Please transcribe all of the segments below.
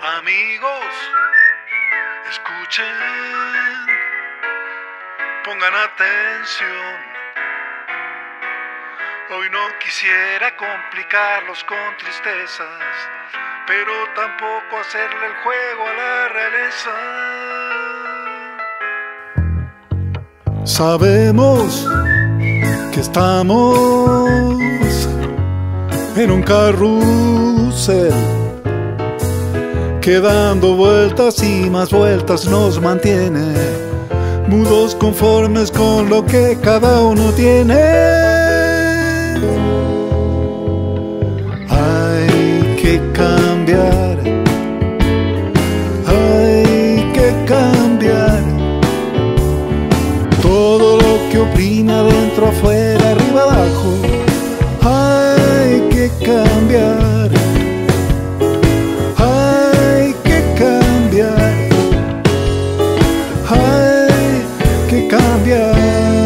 Amigos, escuchen, pongan atención. Hoy no quisiera complicarlos con tristezas, pero tampoco hacerle el juego a la realeza. Sabemos que estamos en un carrusel que dando vueltas y más vueltas nos mantiene mudos, conformes con lo que cada uno tiene. Hay que cambiar, hay que cambiar todo lo que oprime adentro, afuera, arriba, abajo. Hay que cambiar, hay que cambiar, hay que cambiar.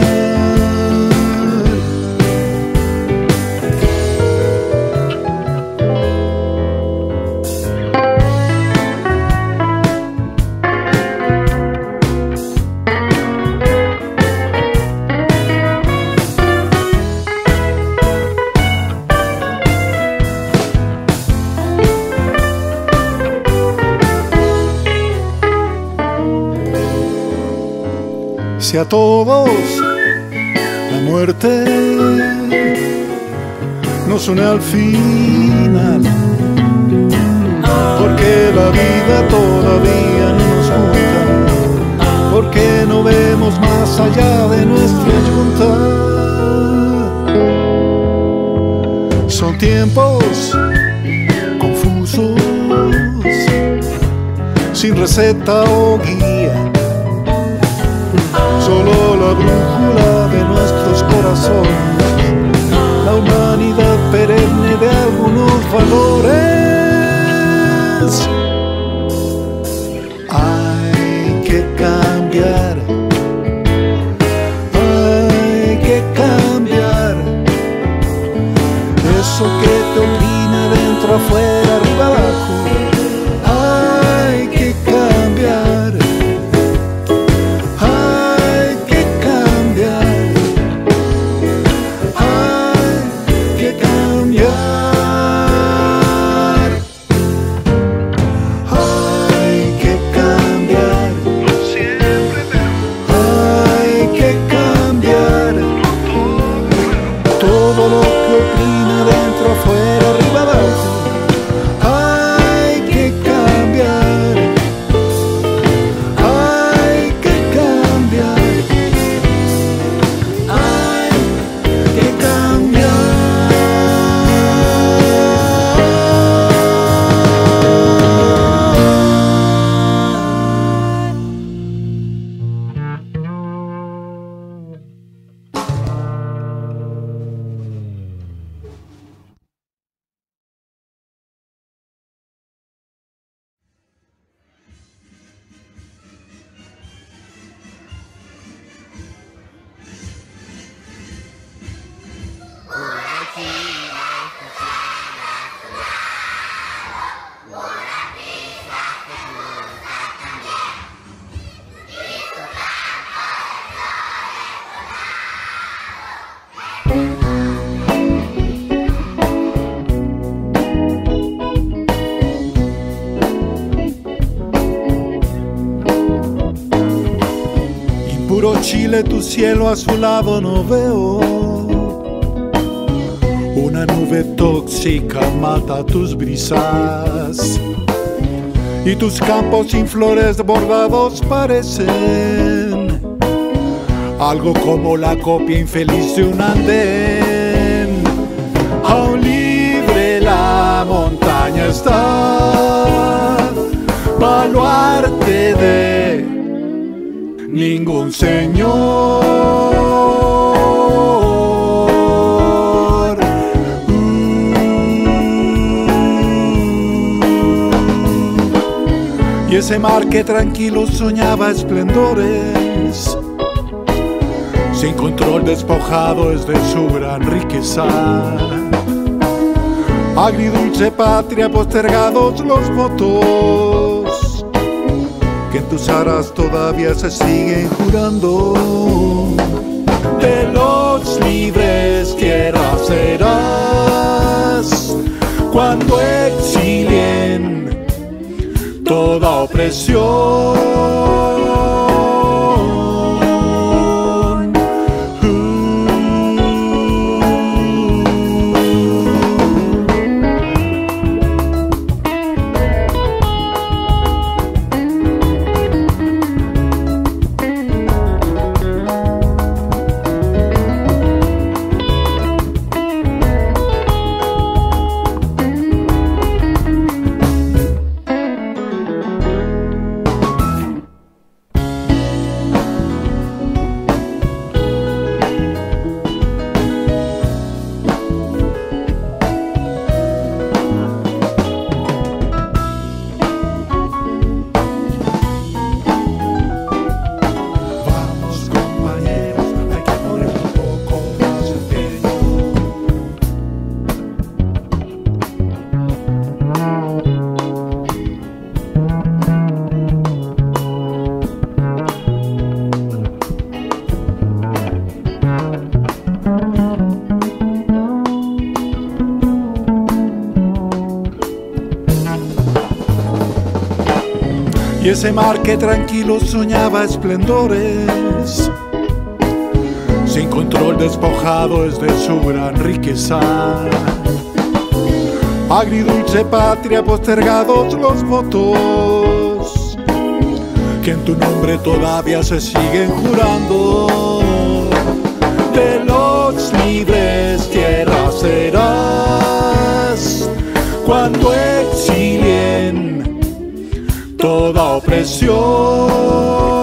Si a todos la muerte nos une al final, porque la vida todavía no nos junta, porque no vemos más allá de nuestra yunta. Son tiempos confusos, sin receta o guía, solo la brújula de nuestros corazones, la humanidad perenne de algunos valores. Hay que cambiar, hay que cambiar eso que te oprime dentro, afuera, arriba, abajo. Hay que cambiar, afuera, arriba, abajo. Hay que cambiar, hay que cambiar, hay que cambiar. Puro Chile, tu cielo azulado no veo. Una nube tóxica mata tus brisas y tus campos sin flores bordados parecen algo como la copia infeliz de un andén. Aún libre la montaña está, baluarte de ningún señor. Y ese mar que tranquilo soñaba esplendores, sin control despojado es de su gran riqueza. Agridulce patria, postergados los votos que en tus aras todavía se siguen jurando. De los libres tierra serás cuando exilien toda opresión. Y ese mar que tranquilo soñaba esplendores, sin control despojado es de su gran riqueza. Agridulce patria, postergados los votos que en tu nombre todavía se siguen jurando. De los libres tierra serás cuando exilien toda opresión.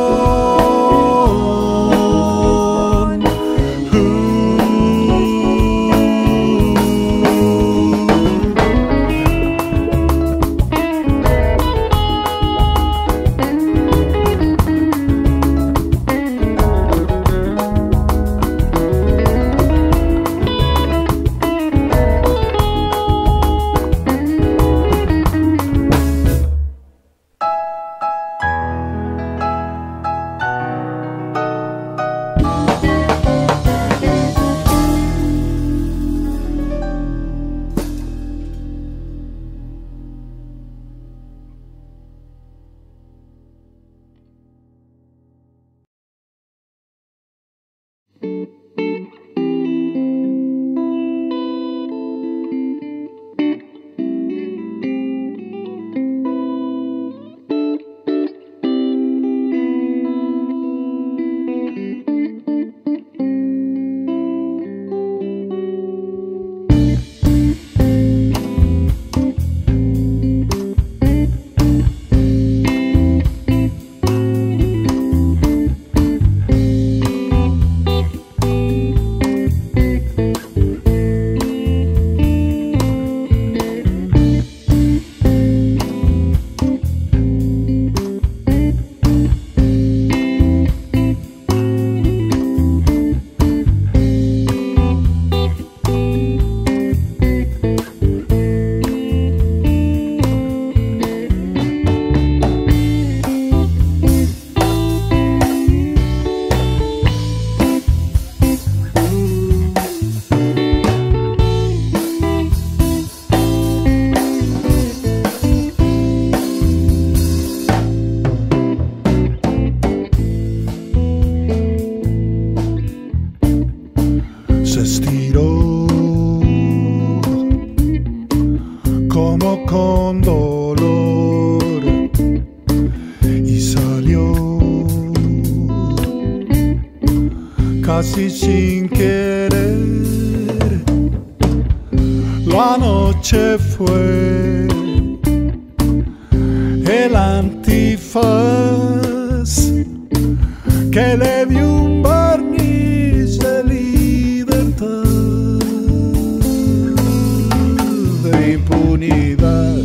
Se estiró como con dolor y salió casi sin querer. La noche fue el antifaz que le dio un barniz de libertad, de impunidad.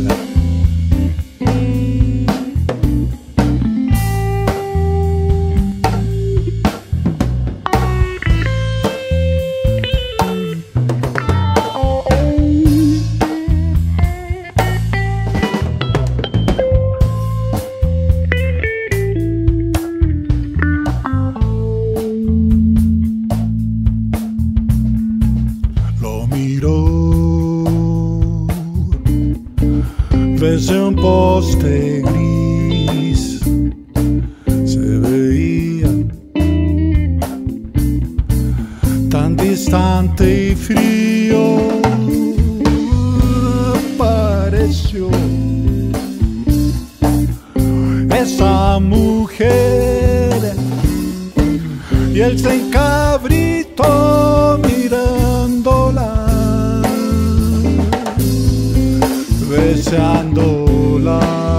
Desde un poste gris se veía tan distante y frío. Apareció esa mujer y él se encabritó mirándola, besándola.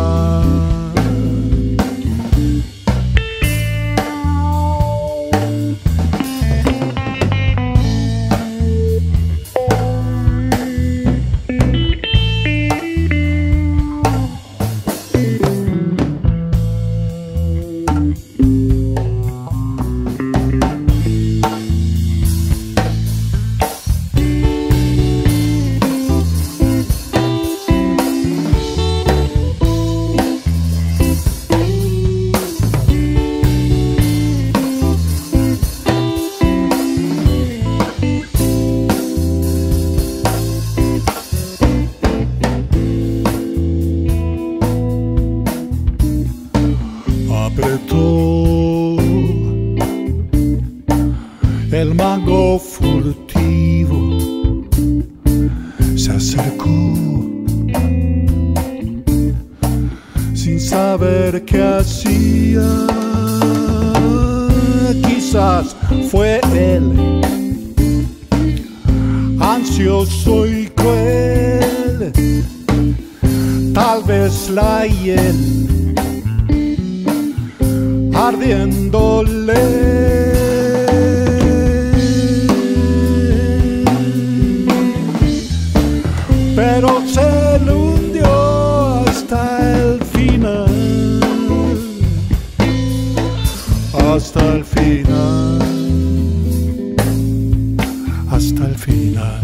Apretó el mango furtivo, se acercó sin saber qué hacía. Quizás fue él, ansioso y cruel, tal vez la hiel ardiéndole. Pero se le hundió hasta el final, hasta el final, hasta el final.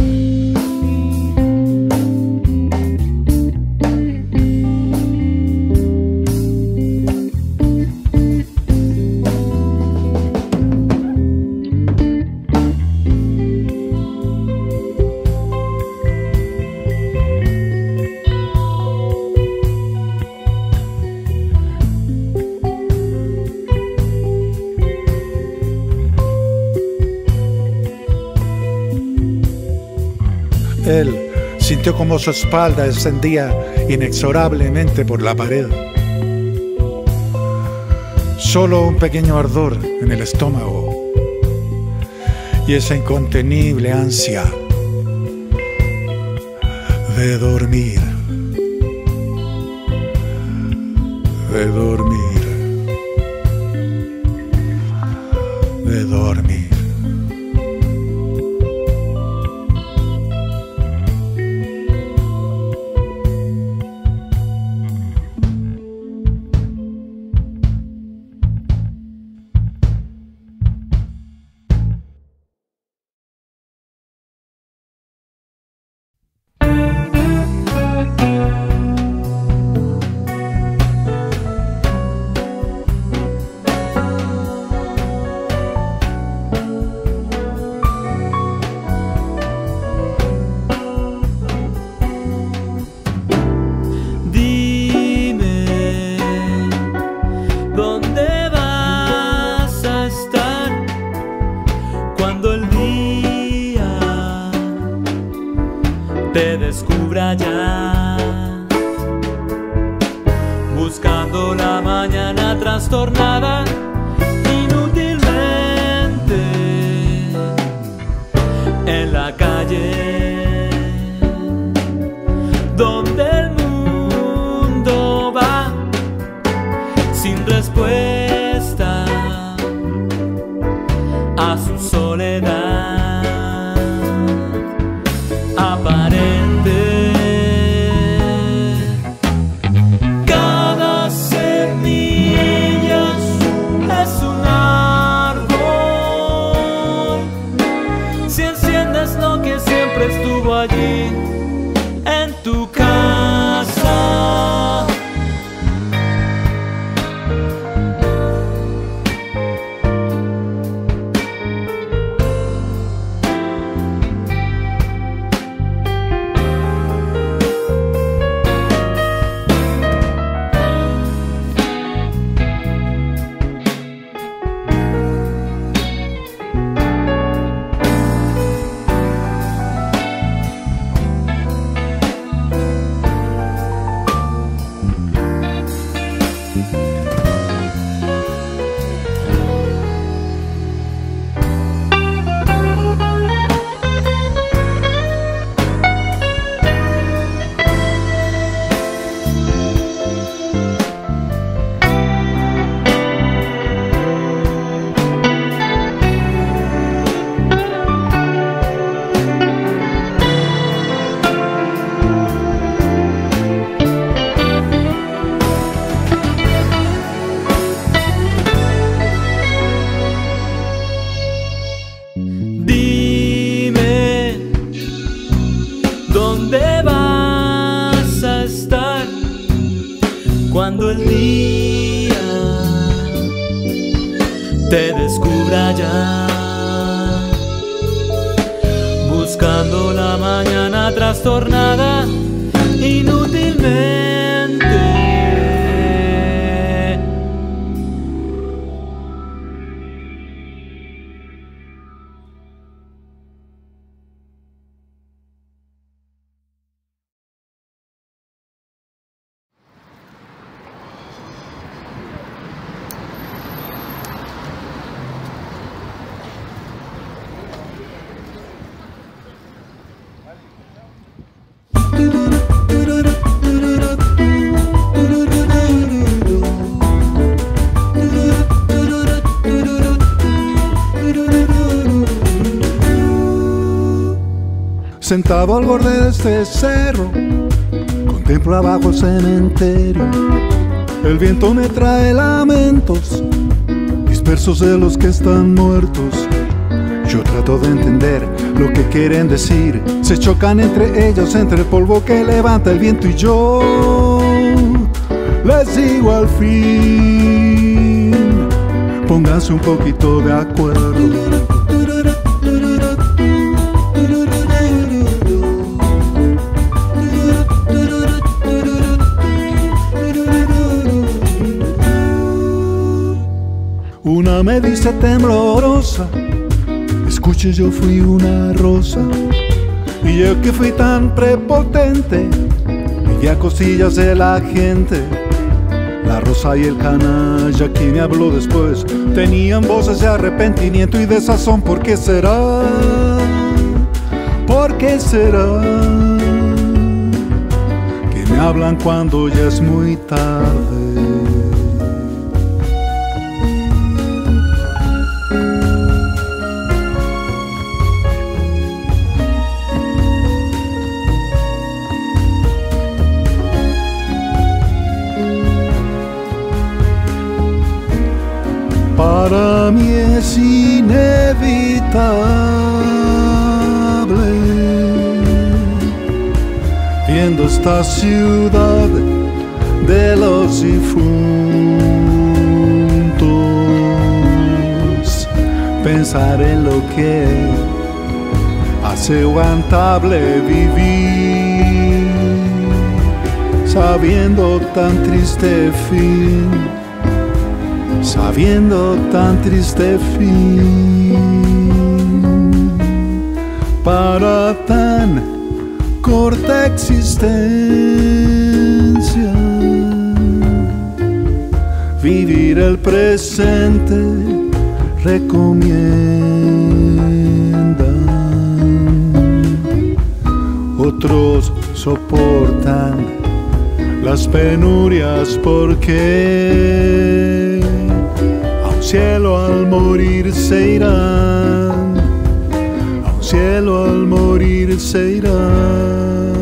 Él sintió como su espalda descendía inexorablemente por la pared. Solo un pequeño ardor en el estómago y esa incontenible ansia de dormir, de dormir, de dormir. Te descubra ya, buscando la mañana trastornada inútilmente en la calle donde el mundo va sin respuesta a su soledad aparente. Cada semilla su cuando el día te descubra ya, buscando la mañana trastornada inútilmente. Sentado al borde de este cerro, contemplo abajo el cementerio. El viento me trae lamentos dispersos de los que están muertos. Yo trato de entender lo que quieren decir. Se chocan entre ellos, entre el polvo que levanta el viento, y yo les digo al fin: pónganse un poquito de acuerdo. Una me dice temblorosa: escuche, yo fui una rosa, y yo que fui tan prepotente, llegué a costillas de la gente. La rosa y el canalla que me habló después tenían voces de arrepentimiento y de sazón. ¿Por qué será? ¿Por qué será que me hablan cuando ya es muy tarde? Para mí es inevitable, viendo esta ciudad de los difuntos, pensar en lo que hace aguantable vivir, sabiendo tan triste fin, sabiendo tan triste fin, para tan corta existencia. Vivir el presente recomiendan, otros soportan las penurias porque a un cielo al morir se irán, a un cielo al morir se irán.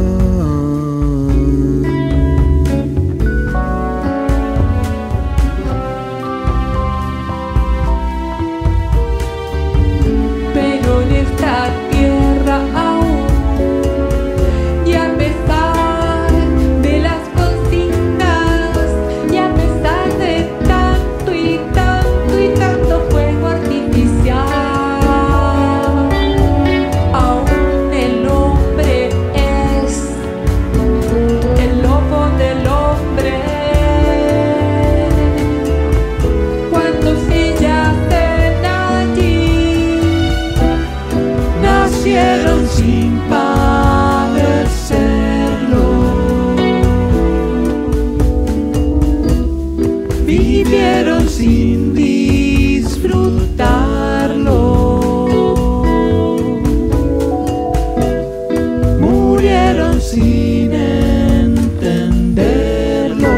Pero en esta tierra aún, y a pesar de las consignas, y a pesar de tanto y tanto y tanto fuego artificial, aún el hombre es el lobo del hombre. Cuando se yacen allí, nacieron sin padecerlo, vivieron sin disfrutarlo, murieron sin entenderlo.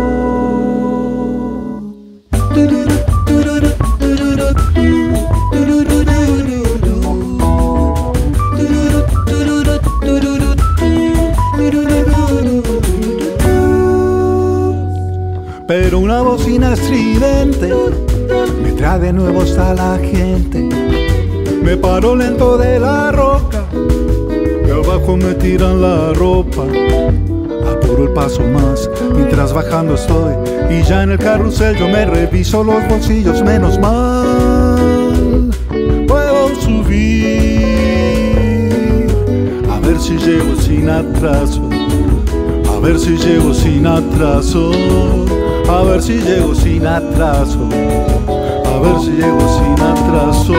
Pero una bocina estridente me trae de nuevo hasta la gente. Me paro lento de la roca y abajo me tiran la ropa. apuro el paso más mientras bajando estoy, y ya en el carrusel yo me reviso los bolsillos. Menos mal puedo subir, a ver si llego sin atraso, a ver si llego sin atraso, a ver si llego sin atraso, a ver si llego sin atraso.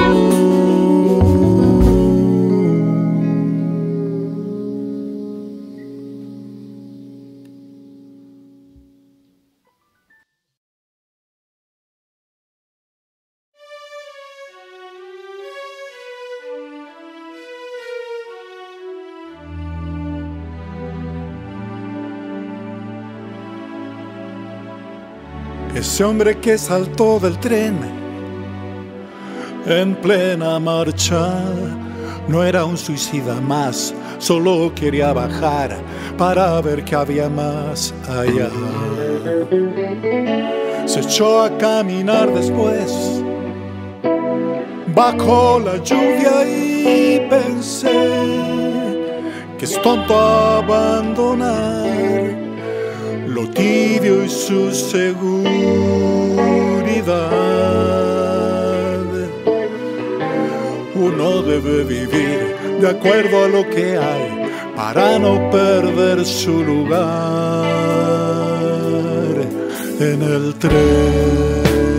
Ese hombre que saltó del tren en plena marcha no era un suicida más, solo quería bajar para ver qué había más allá. Se echó a caminar después, bajo la lluvia, y pensé que es tonto abandonar lo tibio y su seguridad. Uno debe vivir de acuerdo a lo que hay para no perder su lugar en el tren.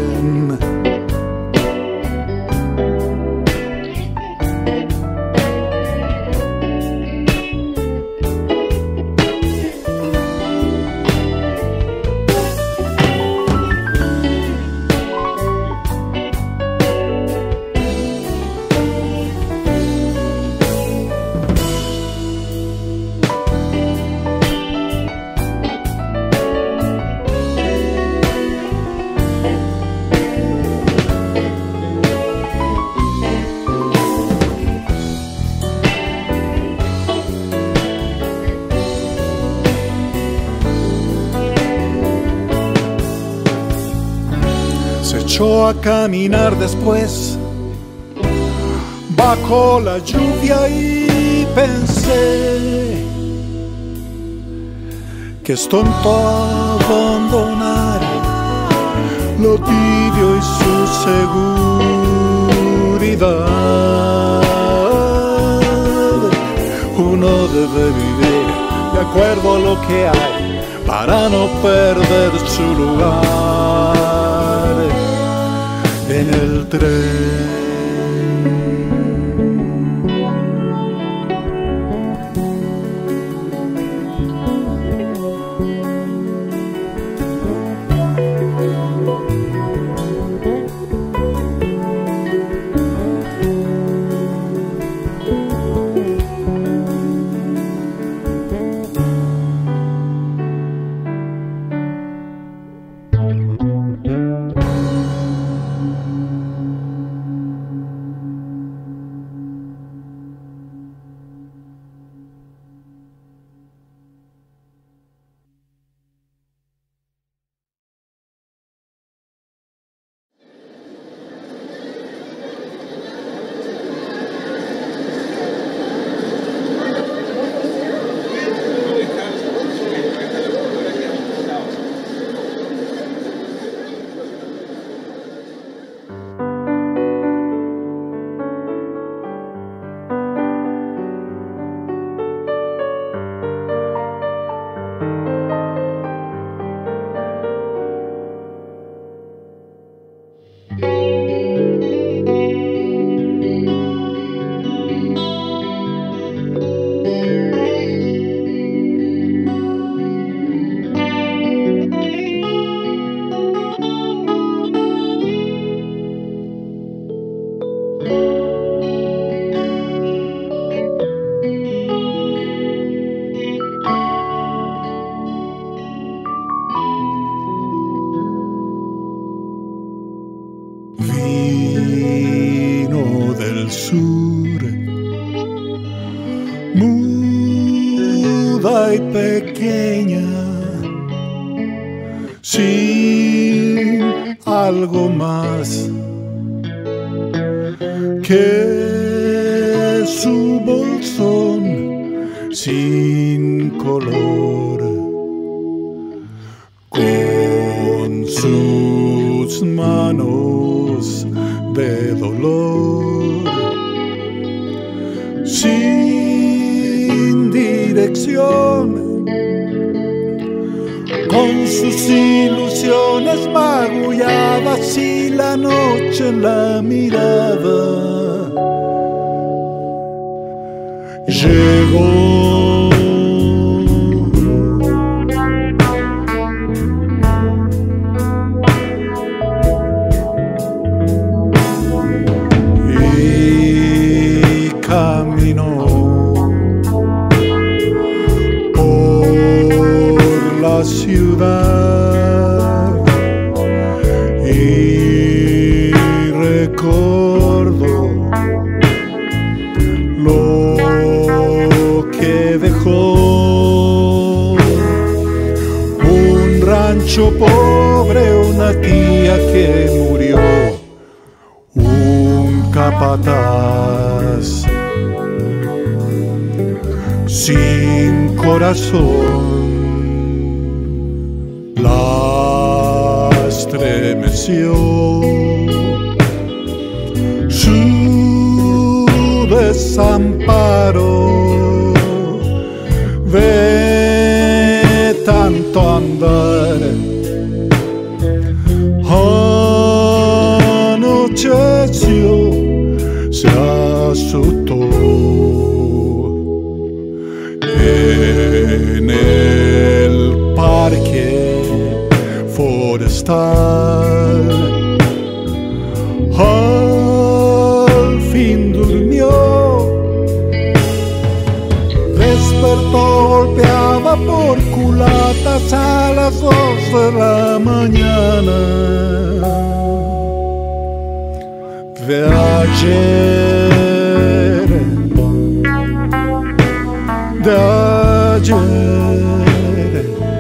Echó a caminar después, bajo la lluvia, y pensé que es tonto abandonar lo tibio y su seguridad. Uno debe vivir de acuerdo a lo que hay para no perder su lugar en el tren. Vino del sur, muda y pequeña, sin algo más que su bolsón sin color. de dolor, sin dirección, con sus ilusiones magulladas y la noche en la mirada. Llegó y caminó por la ciudad y recordó lo que dejó: un rancho pobre, una tía que murió, un capataz sin corazón. La estremeció su desamparo de tanto andar. Anocheció, se asustó en el parque forestal. Al fin durmió, despertó, golpeaba por culatas a las 2 de la mañana de ayer, de ayer.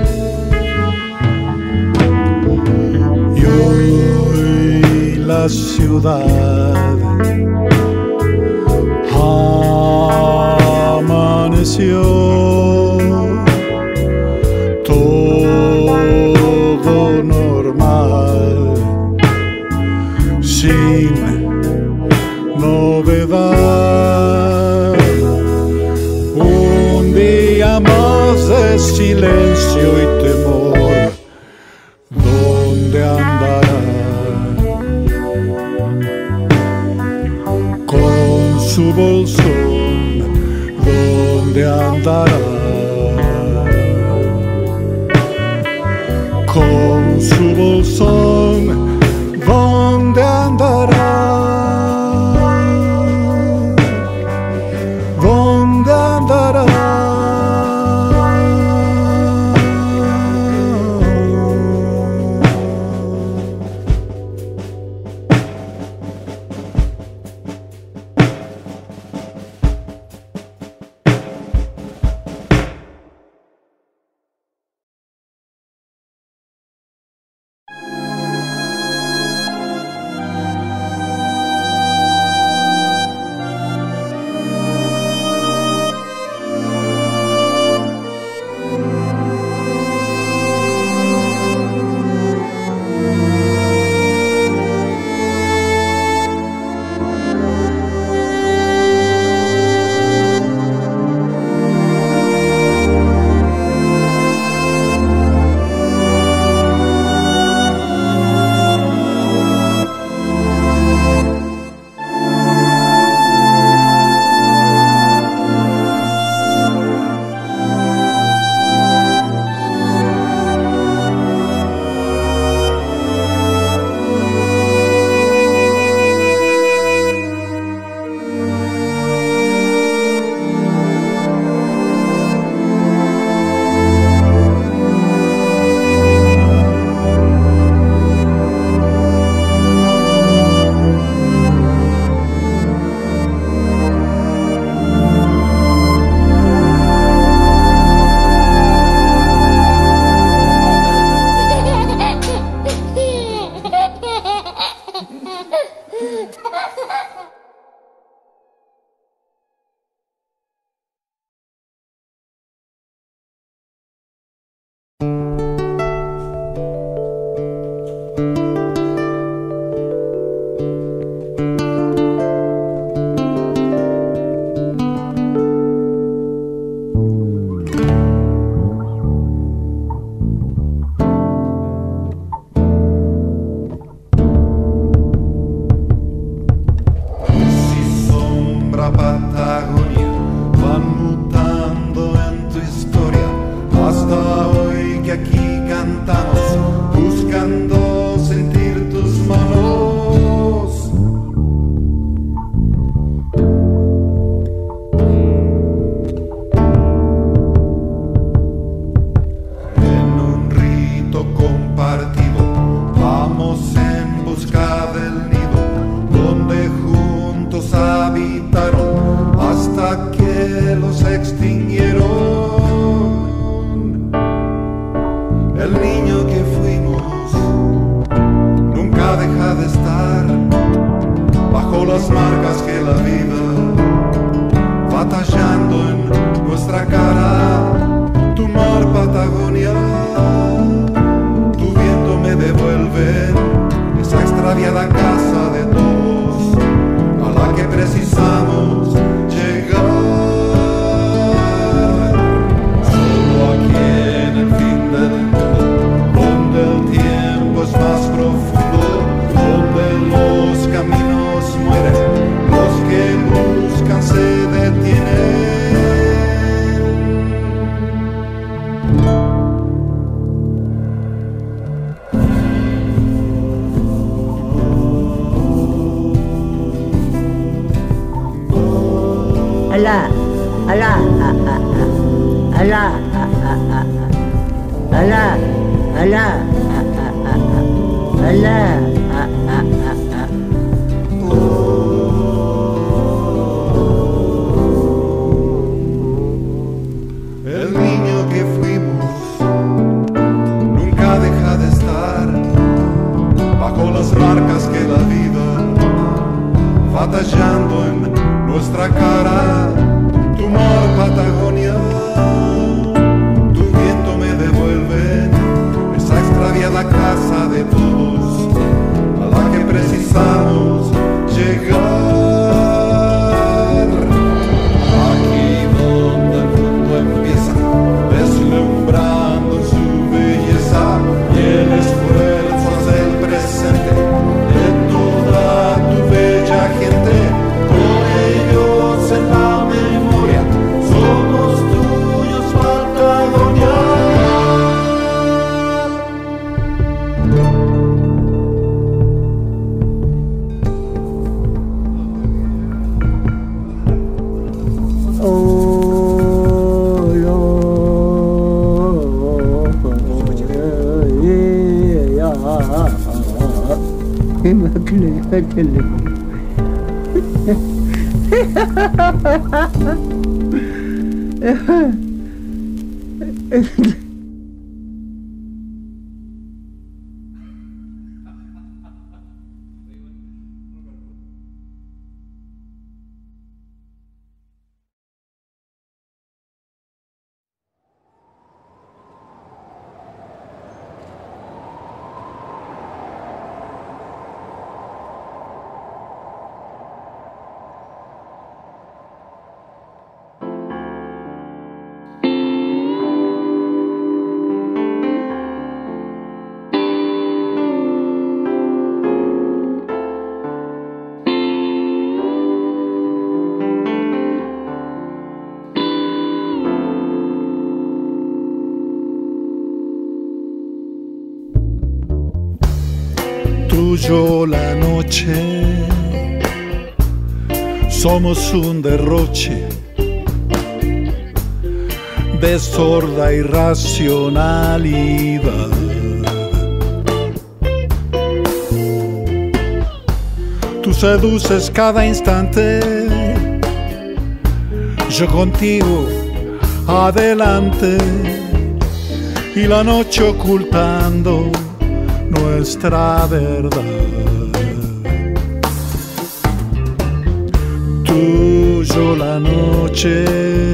Y hoy la ciudad amaneció todo normal, sin novedad. Un día más de silencio y temor. ¿Dónde andará con su bolsón? ¿Dónde andará con su bolsón? ¿Dónde andará? ¿Dónde andará? El niño que fuimos nunca deja de estar bajo las marcas que la vida va tallando en nuestra cara. Tu mar, Patagonia, tu viento me devuelve esa extraviada casa de todos a la que precisamos llegar. Solo aquí en el fin del mundo, donde el tiempo es más profundo, donde los caminos mueren, los que buscan se detienen. Alá, alá, alá, alá, alá, alá, El niño que fuimos nunca deja de estar bajo las marcas que la vida va tallando en nuestra cara. Tu mar, Patagonia, tu viento me devuelve esa extraviada casa de todos a la que precisamos llegar. Aquí donde el mundo empieza, deslumbrando su belleza, y el esfuerzo hace el presente de toda tu bella gente. Con ellos en la memoria somos tuyos, Patagonia. Tuyo la noche, somos un derroche de sorda irracionalidad. Tú seduces cada instante, yo contigo adelante, y la noche ocultando nuestra verdad. Tuyo la noche,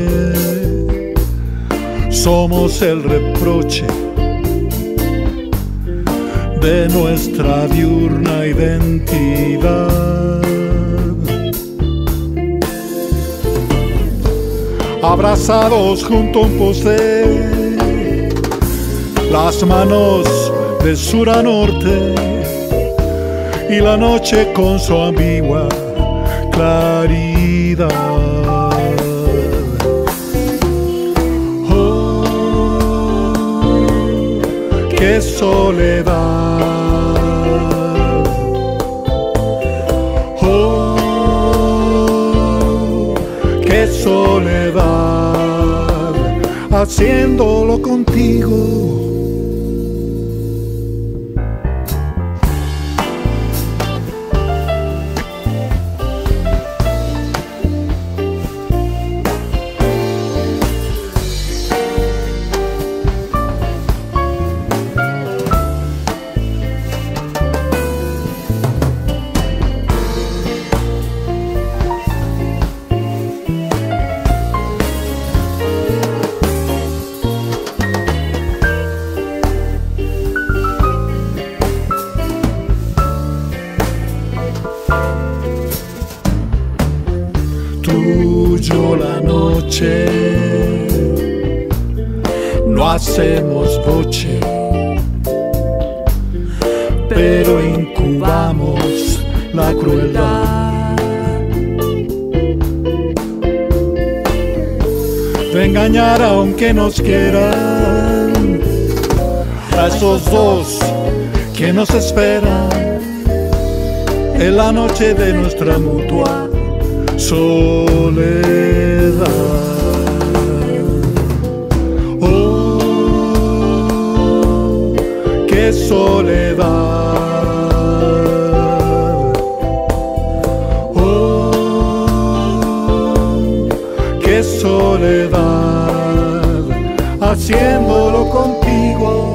somos el reproche de nuestra diurna identidad. Abrazados junto a un poste, las manos de sur a norte, y la noche con su ambigua claridad. Oh, qué soledad. Oh, qué soledad, haciéndolo contigo. por la noche, no hacemos boche, pero incubamos la crueldad de engañar aunque nos quieran, a esos dos que nos esperan en la noche de nuestra mutua soledad. Oh, qué soledad. Oh, qué soledad, haciéndolo contigo.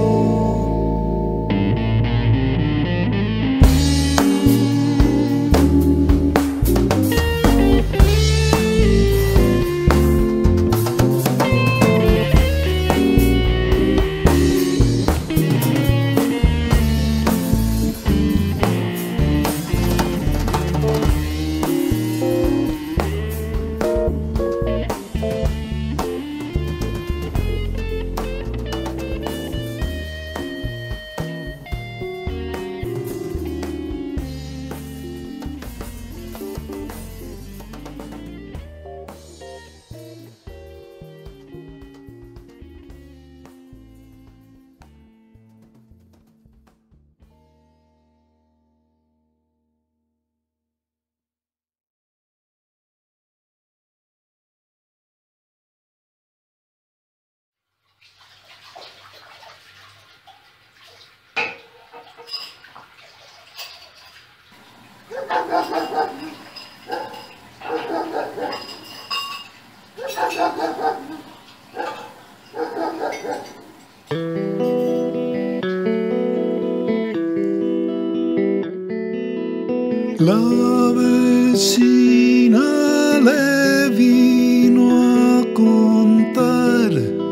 La vecina le vino a contar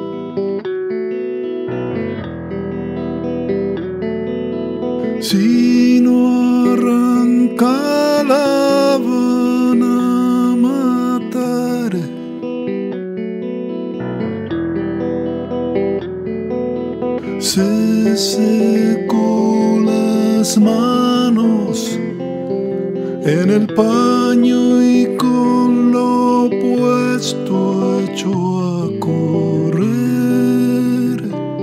si no arranca la van a matar. Se secó las manos en el paño y con lo puesto echó a correr.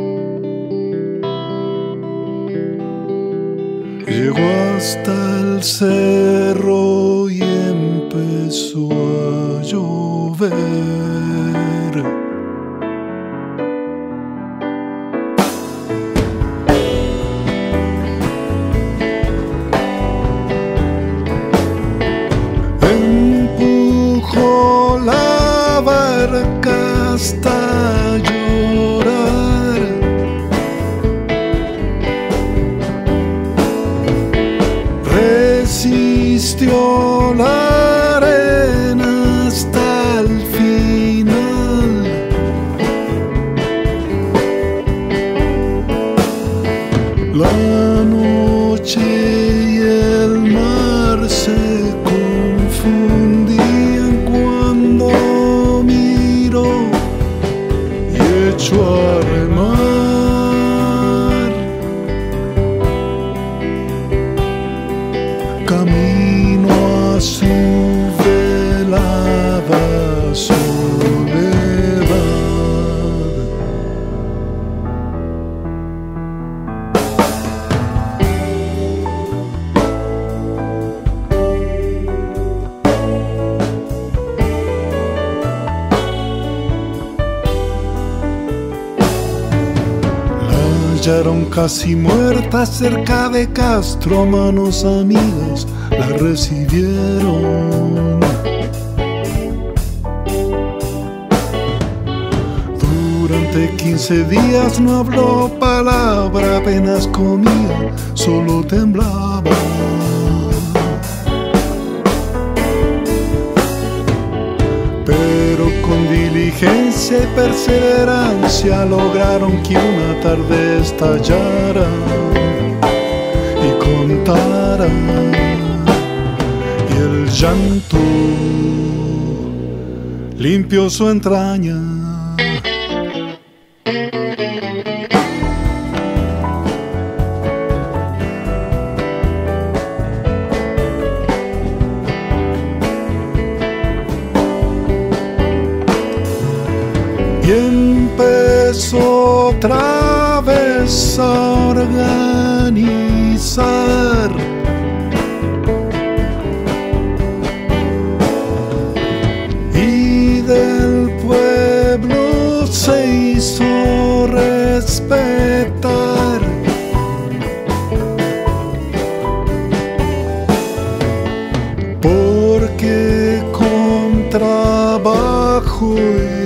Llegó hasta el cerro y empezó a llover. Hasta llorar, resistió la arena hasta el final. La noche y el mar se confundían cuando echó a remar, camino a su velada soledad. Hallaron casi muerta cerca de Castro, manos amigas la recibieron. Durante 15 días no habló palabra, apenas comía, solo temblaba. Pero con diligencia y perseverancia lograron que una tarde estallara y contara, y el llanto limpio su entraña. Y empezó otra vez a organizar y del pueblo se hizo respetar. Porque con trabajo y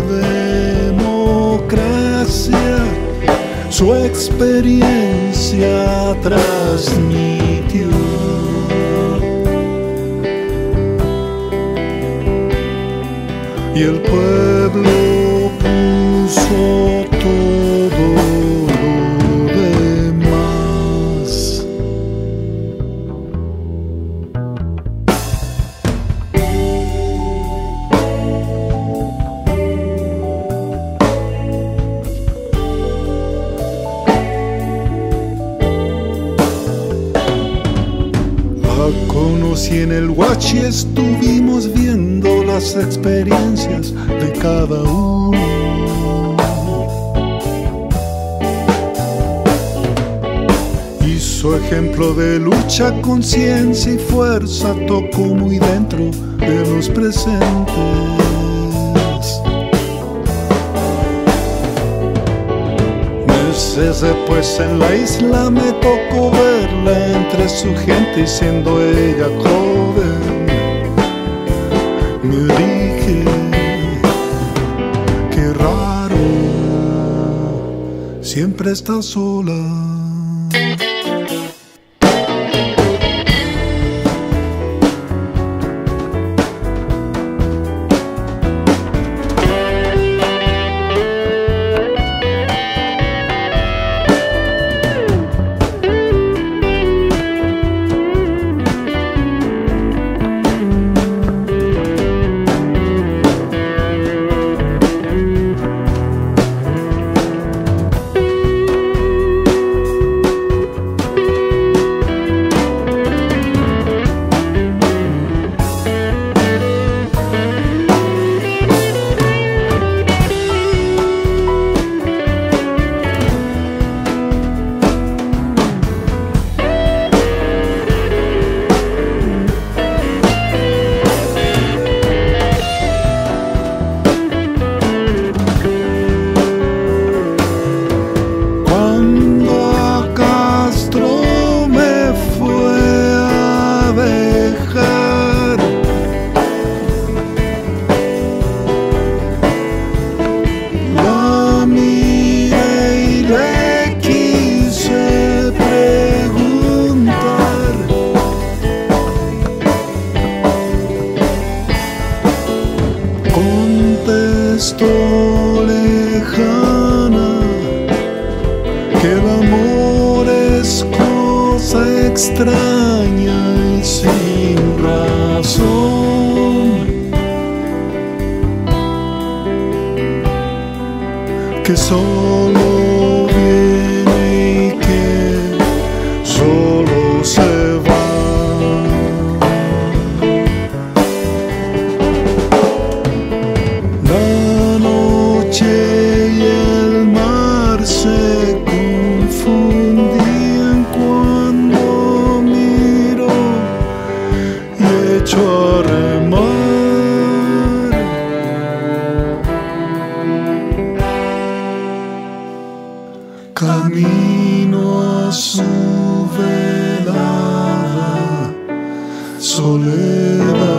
democracia su experiencia transmitió. Y el pueblo puso todo lo demás. La conocí en el Huachi, estuvimos viendo las experiencias de cada uno. Hizo ejemplo de lucha, conciencia y fuerza, tocó muy dentro de los presentes. Meses después en la isla me tocó verla entre su gente y siendo ella joven. Me dije, qué raro, siempre está sola. Contestó lejana que el amor es cosa extraña y sin razón, que solo viene y que solo se va. Y el mar se confundían cuando miro y echo a remar. Camino a su velada soledad.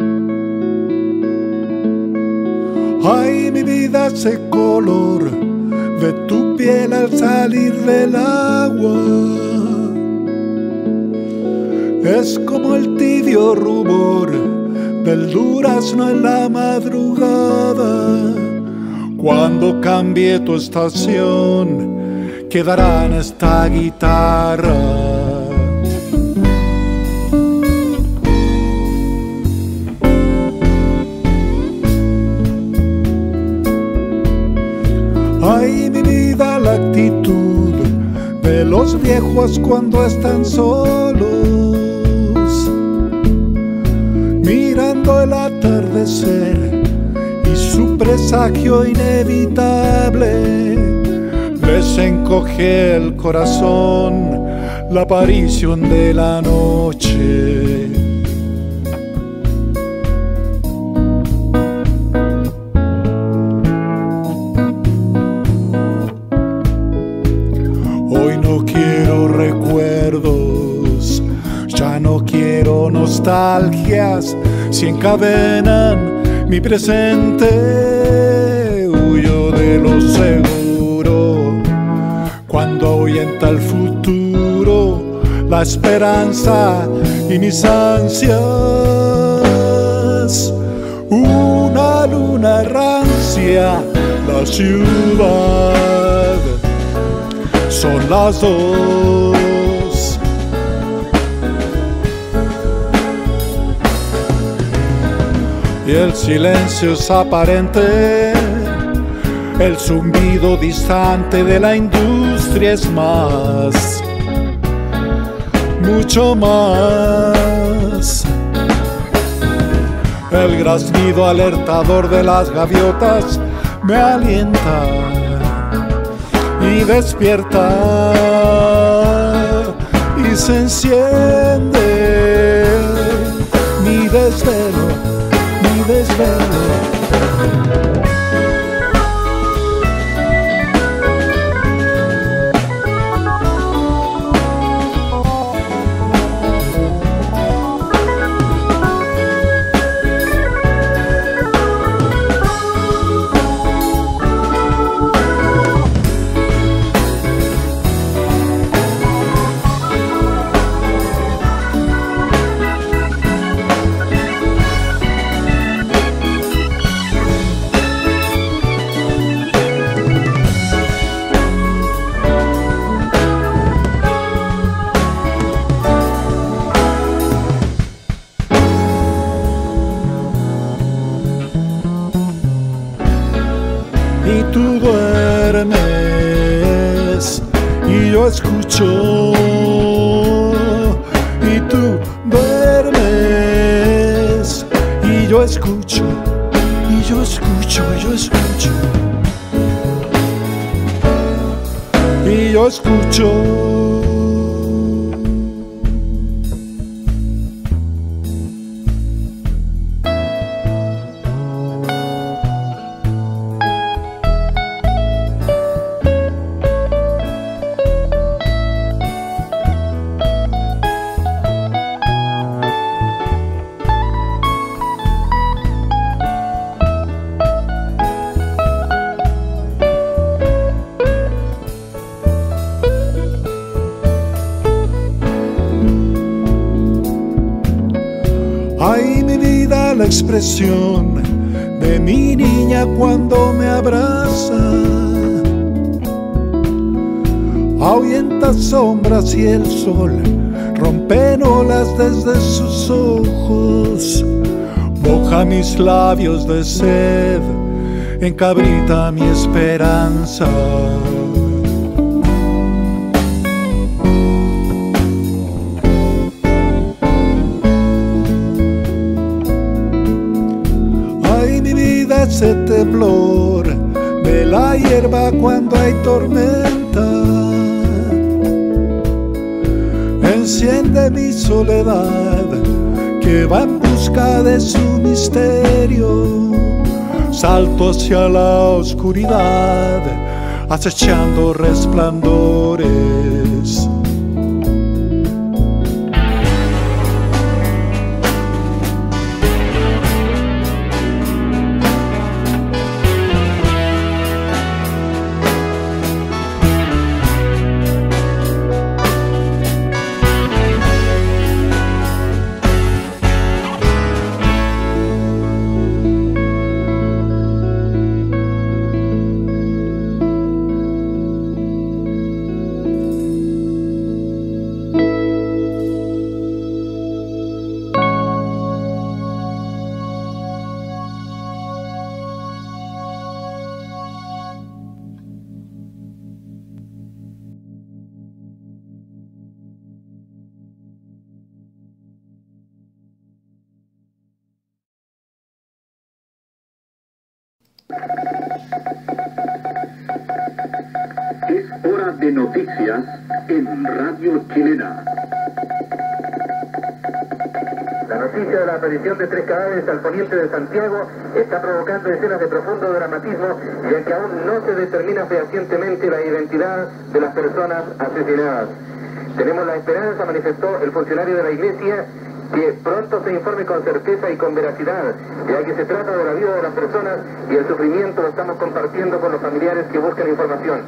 Ay, mi vida, ese color de tu piel al salir del agua. Es como el tibio rubor del durazno en la madrugada. Cuando cambie tu estación, quedará en esta guitarra. Ay, mi vida, la actitud de los viejos cuando están solos, mirando el atardecer y su presagio inevitable. Les encoge el corazón la aparición de la noche. Hoy no quiero recuerdos, ya no quiero nostalgias, si encadenan mi presente. Huyo de lo seguro cuando ahuyenta el futuro, la esperanza y mis ansias. Una luna rancia, la ciudad, son las dos. Y el silencio es aparente, el zumbido distante de la industria es más, mucho más. El graznido alertador de las gaviotas me alienta y despierta y se enciende mi desvelo, mi desvelo. Y tú duermes y yo escucho, y tú duermes y yo escucho, y yo escucho, y yo escucho, y yo escucho. Ay, mi vida, la expresión de mi niña cuando me abraza, ahuyenta sombras y el sol rompen olas desde sus ojos, moja mis labios de sed, encabrita mi esperanza. Ese temblor de la hierba cuando hay tormenta enciende mi soledad que va en busca de su misterio. Salto hacia la oscuridad acechando resplandores. Es hora de noticias en Radio Chilena. La noticia de la aparición de 3 cadáveres al poniente de Santiago está provocando escenas de profundo dramatismo, ya que aún no se determina fehacientemente la identidad de las personas asesinadas. Tenemos la esperanza, manifestó el funcionario de la iglesia, que pronto se informe con certeza y con veracidad, ya que se trata de la vida de las personas y el sufrimiento lo estamos compartiendo con los familiares que buscan información.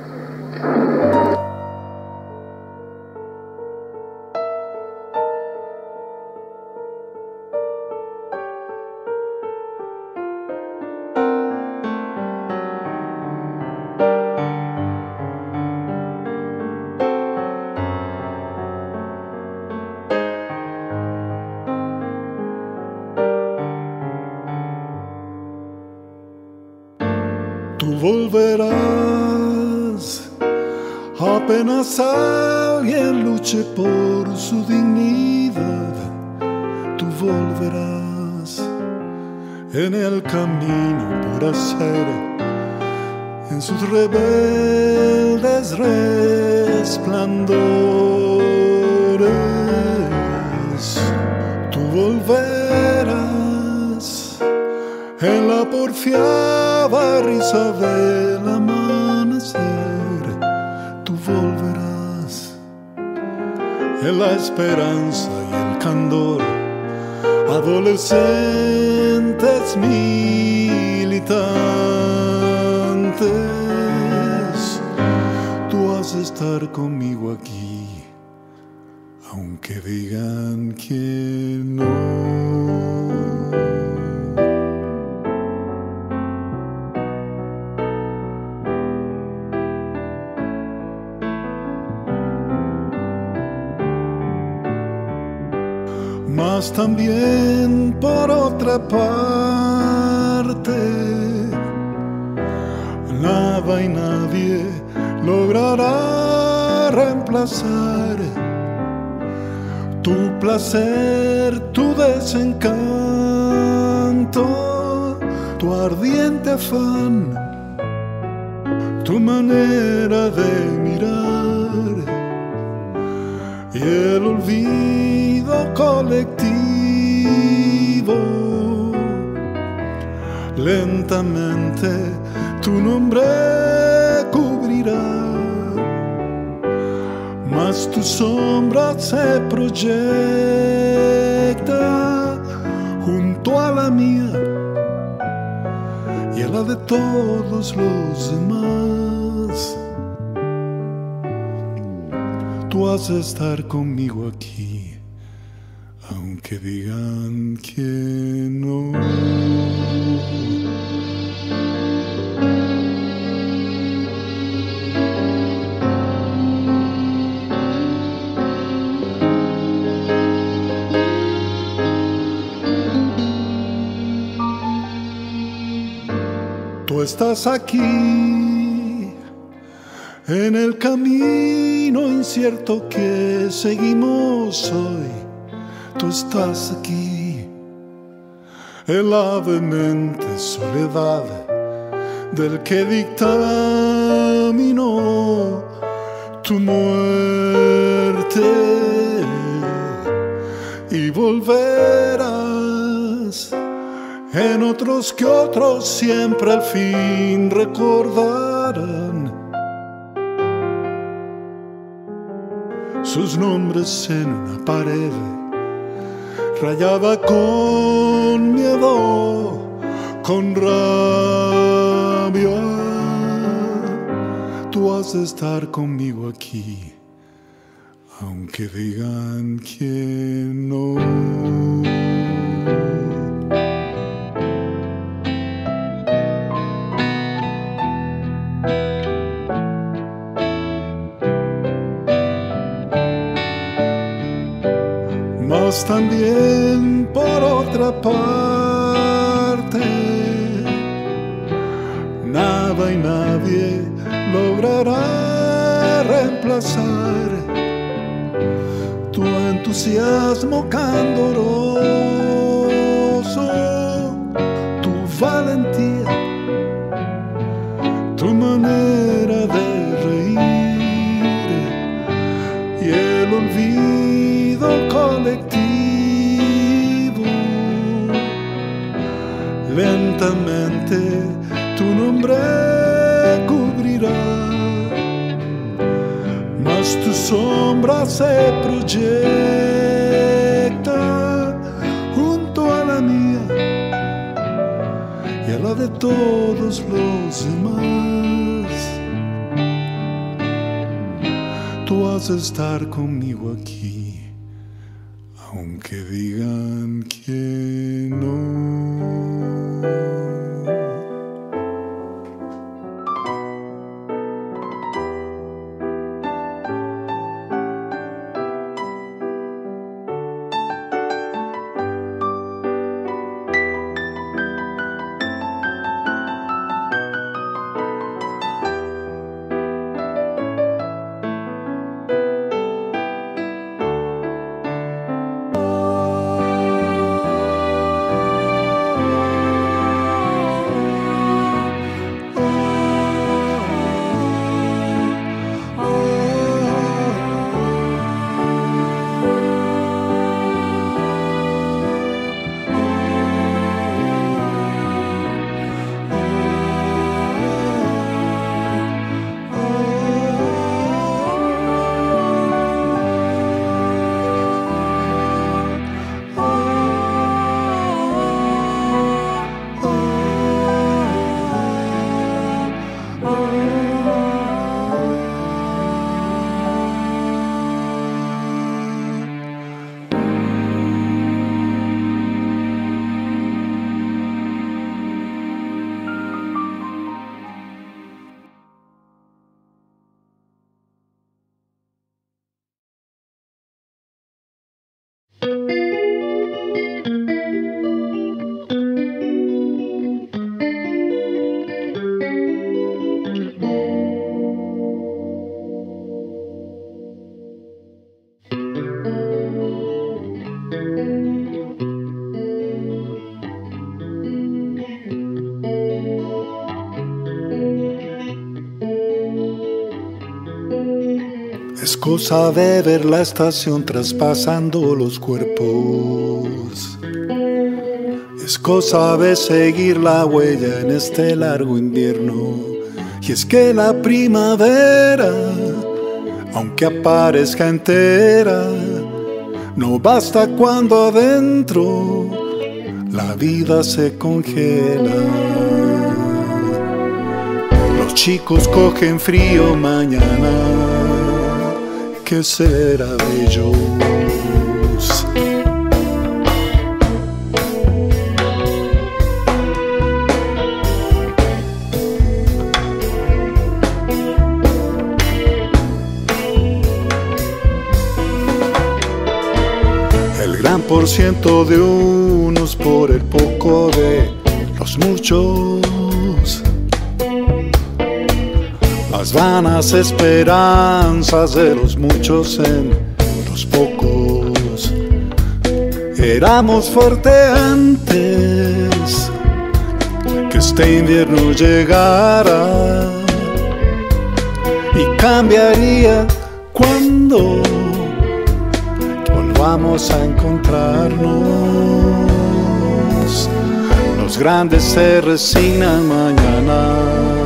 Tú volverás, apenas alguien luche por su dignidad. Tú volverás en el camino por hacer en sus rebeldes resplandores. Tú volverás en la porfiada risa del amanecer. Tú volverás en la esperanza y el candor, adolescentes militantes. Tú has de estar conmigo aquí, aunque digan que no. Mas también por otra parte, nada y nadie logrará reemplazar tu placer, tu desencanto, tu ardiente afán, tu manera de mirar y el olvido colectivo. Lentamente tu nombre cubrirá, mas tu sombra se proyecta junto a la mía y a la de todos los demás. Tú has de estar conmigo aquí, aunque digan que no. Tú estás aquí, en el camino incierto que seguimos hoy. Tú estás aquí, en la vehemente soledad del que dictaminó tu muerte. Y volverás en otros que otros siempre al fin recordarán sus nombres en una pared rayada con miedo, con rabia. Tú has de estar conmigo aquí, aunque digan que no. Mas también por otra parte, nada y nadie logrará reemplazar tu entusiasmo candoroso, tu valentía lentamente tu nombre cubrirá, mas tu sombra se proyecta junto a la mía y a la de todos los demás. Tú vas a estar conmigo aquí, aunque digan que no. Es cosa de ver la estación traspasando los cuerpos. Es cosa de seguir la huella en este largo invierno. Y es que la primavera, aunque aparezca entera, no basta cuando adentro la vida se congela. Los chicos cogen frío mañana. ¿Qué será de ellos? El gran por ciento de unos por el poco de los muchos. Las vanas esperanzas de los muchos en los pocos. Éramos fuertes antes que este invierno llegara, y cambiaría cuando volvamos a encontrarnos. Los grandes se resignan mañana.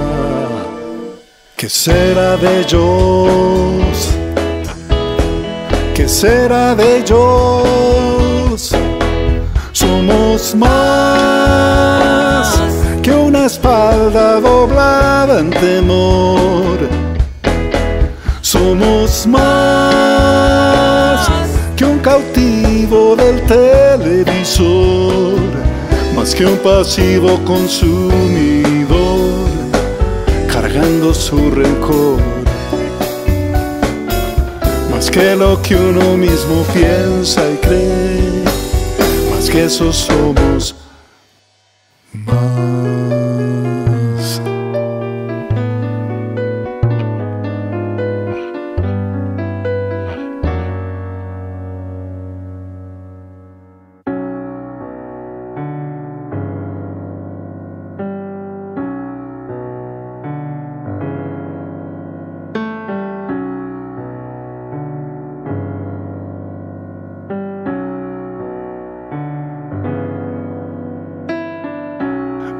¿Qué será de ellos? ¿Qué será de ellos? Somos más que una espalda doblada en temor. Somos más que un cautivo del televisor, más que un pasivo consumidor cargando su rencor, más que lo que uno mismo piensa y cree, más que eso somos más.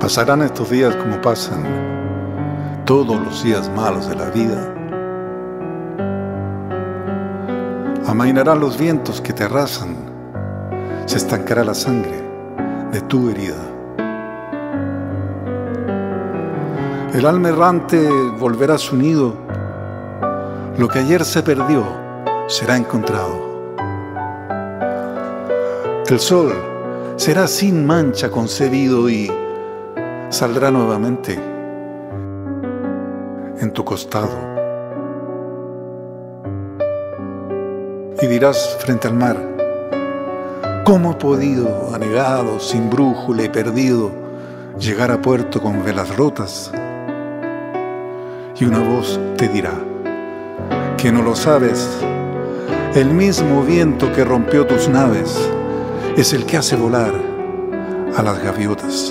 Pasarán estos días como pasan todos los días malos de la vida. Amainarán los vientos que te arrasan, se estancará la sangre de tu herida. El alma errante volverá a su nido, lo que ayer se perdió será encontrado. El sol será sin mancha concebido y saldrá nuevamente en tu costado. Y dirás frente al mar: ¿cómo he podido, anegado, sin brújula y perdido, llegar a puerto con velas rotas? Y una voz te dirá que no lo sabes. El mismo viento que rompió tus naves es el que hace volar a las gaviotas.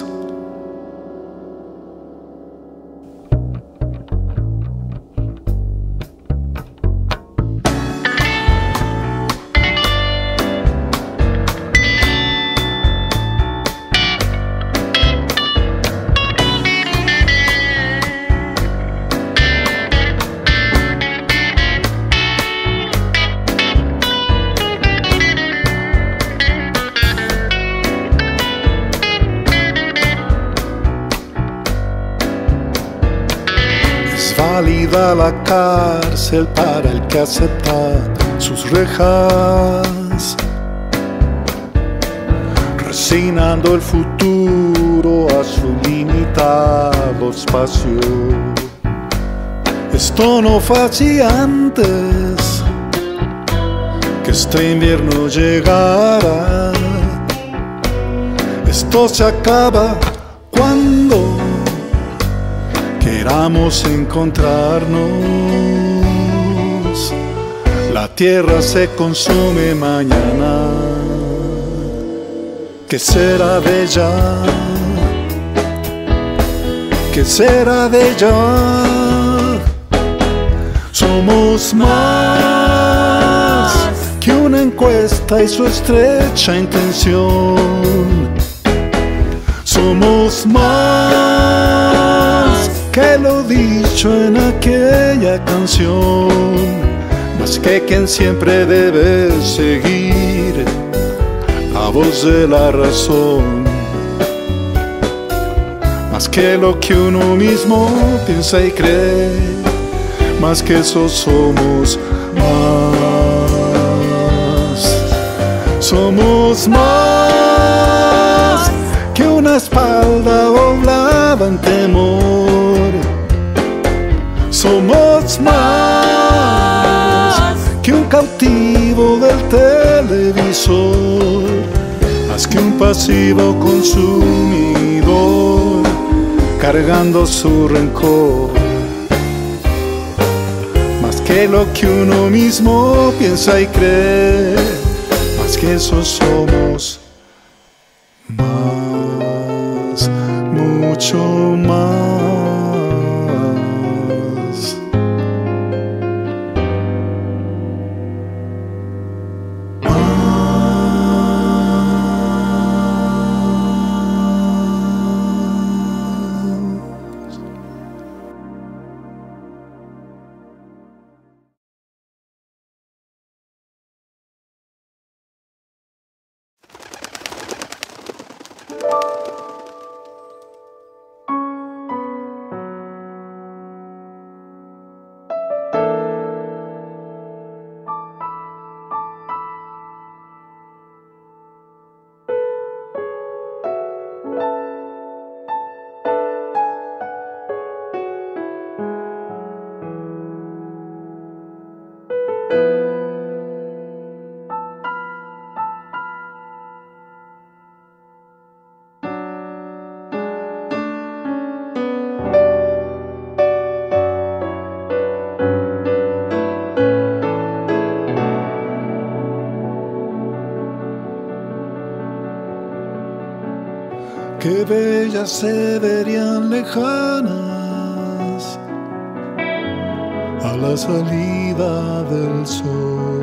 Válida la cárcel para el que acepta sus rejas, resignando el futuro a su limitado espacio. Esto no fue así antes que este invierno llegara. Esto se acaba cuando queramos encontrarnos. La tierra se consume mañana. ¿Qué será de ella? ¿Qué será de ella? Somos más que una encuesta y su estrecha intención. Somos más que lo dicho en aquella canción, más que quien siempre debe seguir la voz de la razón, más que lo que uno mismo piensa y cree, más que eso somos más. Somos más que una espalda doblada en temor. Somos más que un cautivo del televisor, más que un pasivo consumidor cargando su rencor, más que lo que uno mismo piensa y cree, más que eso somos más, mucho más. Qué bellas se verían lejanas a la salida del sol,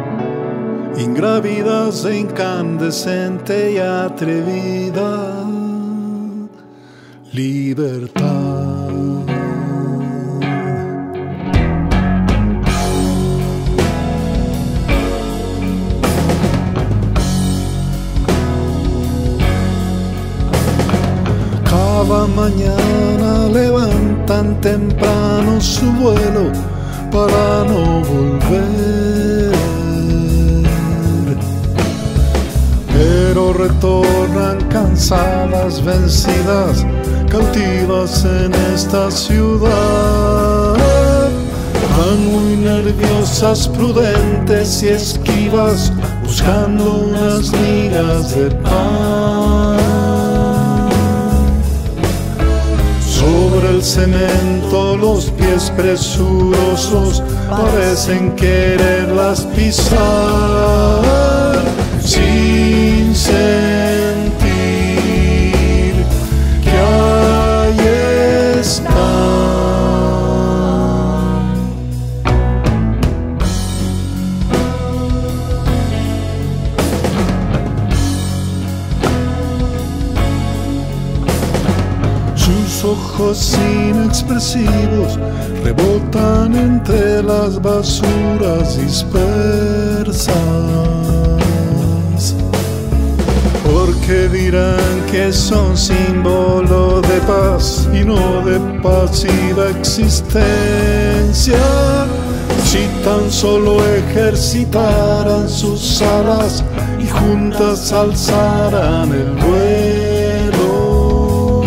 ingrávidas e incandescente y atrevidas, libertad. Cada mañana levantan temprano su vuelo para no volver, pero retornan cansadas, vencidas, cautivas en esta ciudad. Van muy nerviosas, prudentes y esquivas, buscando unas migas de pan. Sobre el cemento los pies presurosos parecen quererlas pisar, sin sentir que ahí están. Sus ojos inexpresivos rebotan entre las basuras dispersas, porque dirán que son símbolo de paz y no de pasiva existencia. Si tan solo ejercitaran sus alas y juntas alzaran el vuelo,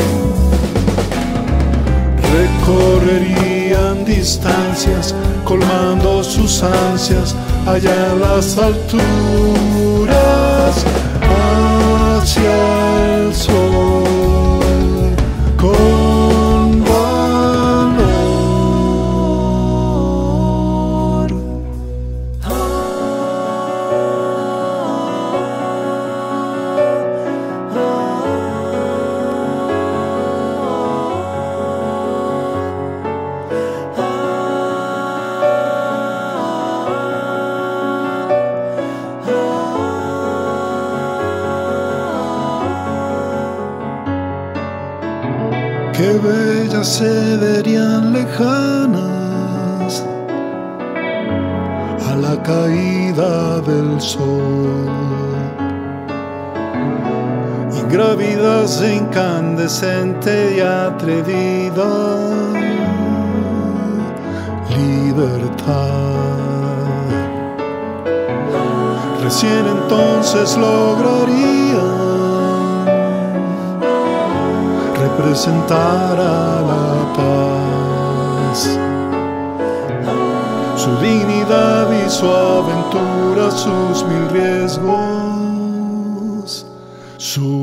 recorrerían distancias, colmando sus ansias allá en las alturas, hacia el sol, con valor. Qué bellas se verían lejanas a la caída del sol, ingrávidas e incandescente y atrevida libertad. Recién entonces lograrían representar a la paz, su dignidad y su aventura, sus mil riesgos, su